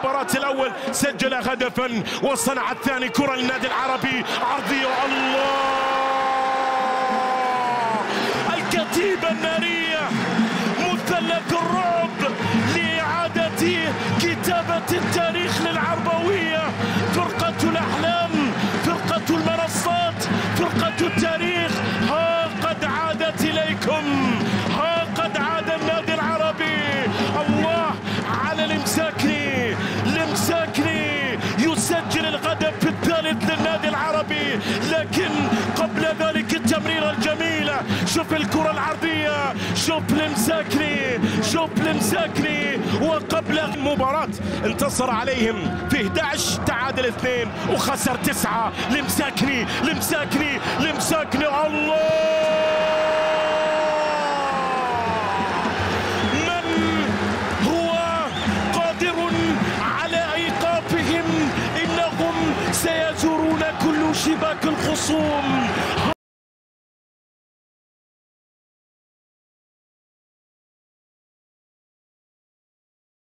المباراة الأول سجل هدفا وصنع الثاني. كرة للنادي العربي عرضية، الله، الكتيبة النارية مثلث الرعب لإعادة كتابة التاريخ للعربوية. فرقة الأحلام، فرقة المنصات، فرقة التاريخ، ها قد عادت إليكم، ها قد عاد النادي العربي. الله على المساكني، المساكني يسجل الهدف الثالث للنادي العربي، لكن قبل ذلك التمريرة الجميلة. شوف الكرة العرضية، شوف المساكني، شوف المساكني. وقبل المباراة انتصر عليهم في 11، تعادل 2 وخسر 9. المساكني، المساكني، المساكني، الله، من هو قادر على ايقافهم؟ انهم سيزورون كل شباك الخصوم.